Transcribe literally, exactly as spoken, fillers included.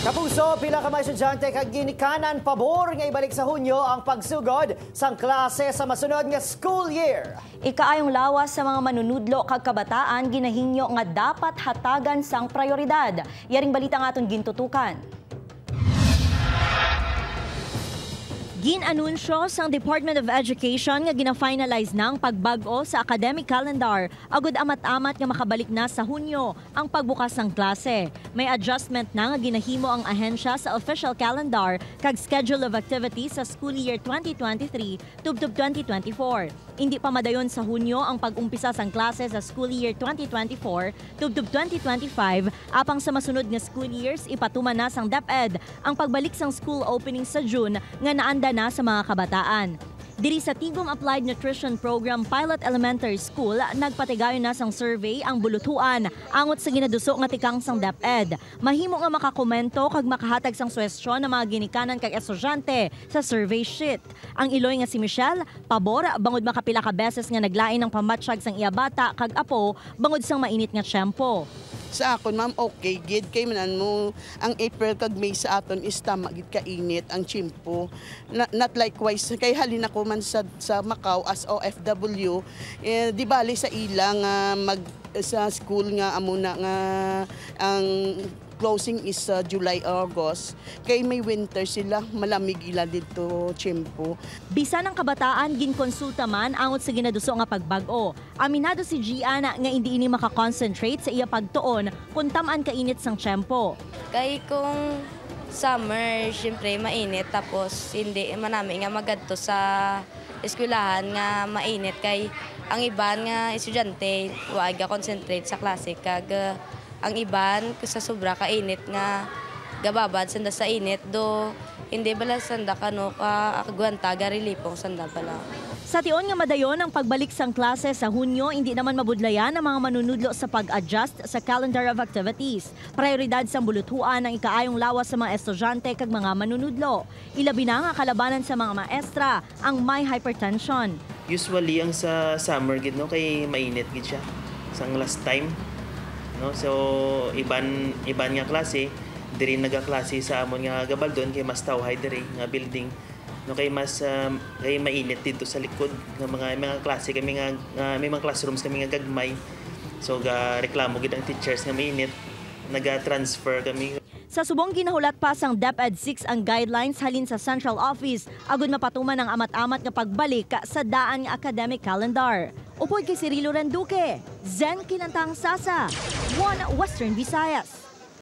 Kapuso, pila ka mga estudyante kag ginikanan pabor nga ibalik sa Hunyo ang pagsugod sang klase sa masunod nga school year. Ikaayong lawas sa mga manunudlo kag kabataan ginahingyo nga dapat hatagan sang prioridad. Yaring balita nga aton gintutukan. Ginanunsyo sang Department of Education nga gina-finalize ng pagbag-o sa academic calendar agud amat-amat nga makabalik na sa Hunyo ang pagbukas ng klase. May adjustment na nga ginahimo ang ahensya sa official calendar kag schedule of activities sa school year twenty twenty-three tubtob twenty twenty-four. Hindi pa madayon sa Hunyo ang pag-umpisa sang klase sa school year twenty twenty-four tubtob twenty twenty-five apang sa masunod nga school years ipatuman na sang DepEd ang pagbalik sang school opening sa June nga naanda na sa mga kabataan. Diri sa Tigom Applied Nutrition Program Pilot Elementary School, nagpatigayon na sang survey ang bulutuan angot sa ginaduso nga tikang sang DepEd. Mahimo nga makakomento kag makahatag sang suwestyon ng mga ginikanan kag estudyante sa survey sheet. Ang iloy nga si Michelle, pabor bangod makapila ka beses nga naglain ng pamatsyag sang iya bata kag apo bangod sang mainit nga tiyempo. Sa akon, ma'am, okay, gid kay manan mo ang April kag May sa aton is tama gid kainit ang chimpo. Not, not likewise kay halin ako man sa, sa Macau as O F W, eh, di bali sa ilang uh, mag sa school nga amo na nga ang closing is uh, July, August. Kay may winter sila, malamig ila dito chimpo. Bisan ang kabataan ginkonsulta man angot sa ginaduso nga pagbag-o. Aminado si Gianna nga hindi ini makakonsentrate sa iya pagtuon kung tamaan kainit sang tiyempo. Kay kung summer, syempre mainit tapos hindi manami nga magadto sa eskwelahan nga mainit kay ang iban nga estudyante wa ga concentrate sa klase kag uh, ang iban sa sobra kainit nga gababad sanda sa init do hindi bala sanda kano ka agwanta garilipong sanda bala. Sa tion nga madayon ang pagbalik sang klase sa Hunyo, hindi naman mabudlayan ang mga manunudlo sa pag-adjust sa calendar of activities. Prioridad sang bulutuan ang ikaayong lawas sa mga estudyante kag mga manunudlo. Ilabi na nga kalabanan sa mga maestra ang may hypertension. Usually ang sa summer gid no kay mainit gid siya sang last time. No, so iban iban nga klase diri nagaklase sa amon nga gabaldon kay mas tawhay diri nga building no kay mas um, kay mainit dito sa likod nga mga mga klase kami nga uh, may mga classrooms kami nga gagmay so ga reklamo gid ang teachers nga mainit naga-transfer kami. Sa subong ginahulat pa sang DepEd six ang guidelines halin sa central office agud mapatuman ang amat-amat nga pagbalik sa daan nga academic calendar. Upod kay Cirilo Renduque, Zen Kinantang Sasa, One Western Visayas.